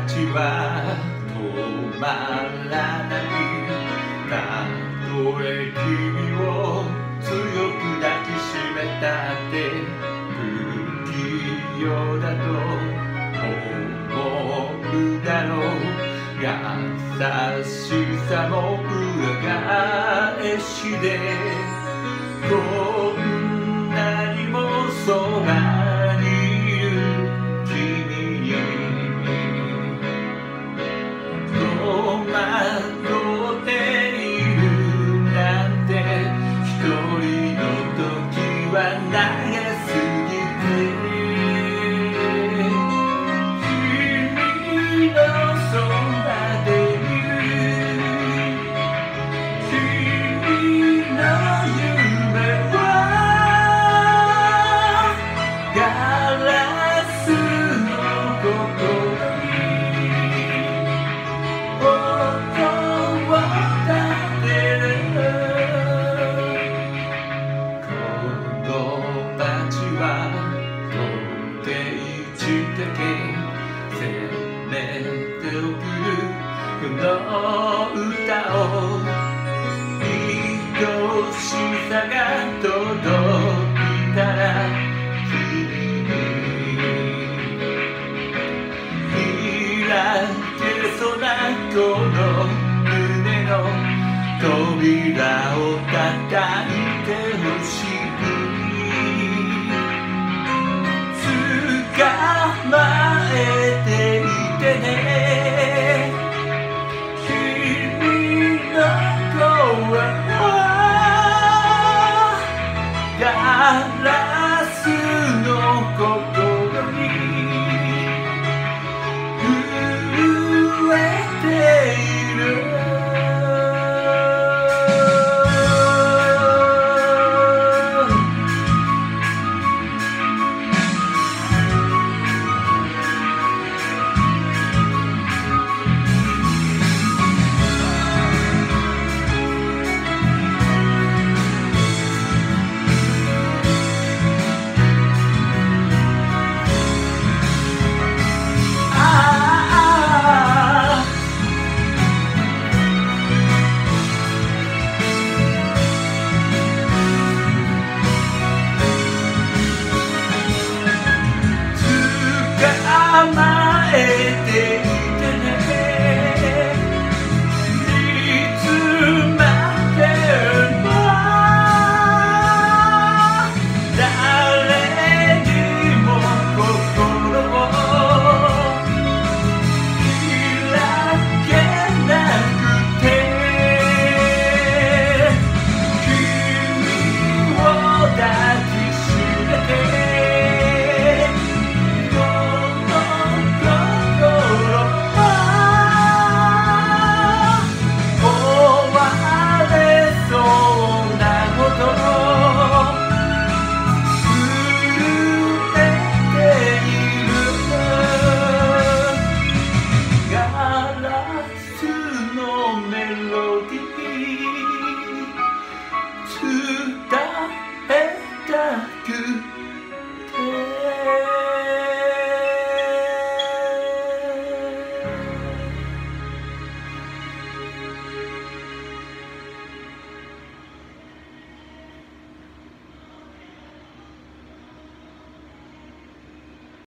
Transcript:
ちは止まらない。たとえ君を強く抱きしめたって不器用だと思うだろう。優しさも裏返しでこんなにもそばにいる君に戸惑っているなんて一人の時は長すぎて君のそばで君の夢はガラスの心に音を立てる。この街は飛んで一だけせめて送るこの歌を愛しさが届いたら君に開けそうなこの胸の扉を叩いてほしい。捕ま